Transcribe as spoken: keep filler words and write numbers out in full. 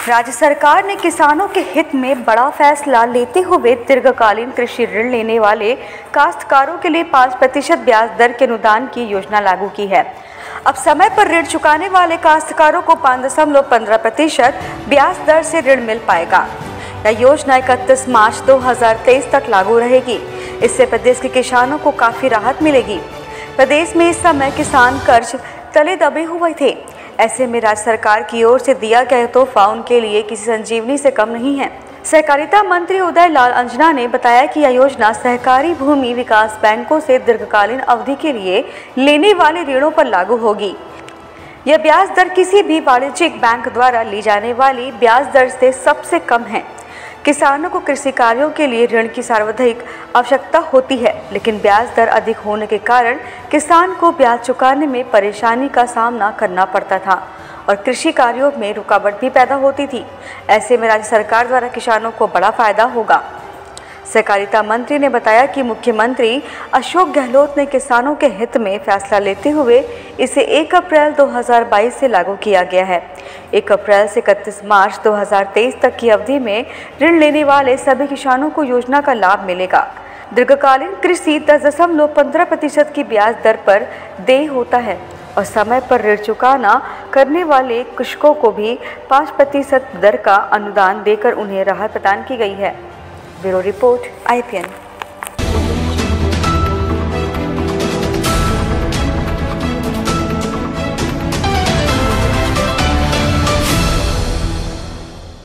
राज्य सरकार ने किसानों के हित में बड़ा फैसला लेते हुए दीर्घकालीन कृषि ऋण लेने वाले काश्तकारों के लिए पाँच प्रतिशत ब्याज दर के अनुदान की योजना लागू की है। अब समय पर ऋण चुकाने वाले काश्तकारों को पाँच दशमलव पंद्रह प्रतिशत ब्याज दर से ऋण मिल पाएगा। यह योजना इकतीस मार्च दो हज़ार तेईस तक लागू रहेगी। इससे प्रदेश के किसानों को काफ़ी राहत मिलेगी। प्रदेश में इस समय किसान कर्ज तले दबे हुए थे। ऐसे में राज्य सरकार की ओर से दिया गया तोहफा उनके लिए किसी संजीवनी से कम नहीं है। सहकारिता मंत्री उदय लाल अंजना ने बताया कि यह योजना सहकारी भूमि विकास बैंकों से दीर्घकालीन अवधि के लिए लेने वाले ऋणों पर लागू होगी। यह ब्याज दर किसी भी वाणिज्यिक बैंक द्वारा ली जाने वाली ब्याज दर से सबसे कम है। किसानों को कृषि कार्यों के लिए ऋण की सर्वाधिक आवश्यकता होती है, लेकिन ब्याज दर अधिक होने के कारण किसान को ब्याज चुकाने में परेशानी का सामना करना पड़ता था और कृषि कार्यों में रुकावट भी पैदा होती थी। ऐसे में राज्य सरकार द्वारा किसानों को बड़ा फायदा होगा। सहकारिता मंत्री ने बताया कि मुख्यमंत्री अशोक गहलोत ने किसानों के हित में फैसला लेते हुए इसे एक अप्रैल दो हज़ार बाईस से लागू किया गया है। एक अप्रैल से इकतीस मार्च दो हज़ार तेईस तक की अवधि में ऋण लेने वाले सभी किसानों को योजना का लाभ मिलेगा। दीर्घकालीन कृषि दस दशमलव पंद्रह प्रतिशत की ब्याज दर पर देय होता है और समय पर ऋण चुकाना करने वाले कृषकों को भी पाँच प्रतिशत दर का अनुदान देकर उन्हें राहत प्रदान की गई है। Bureau report I P N.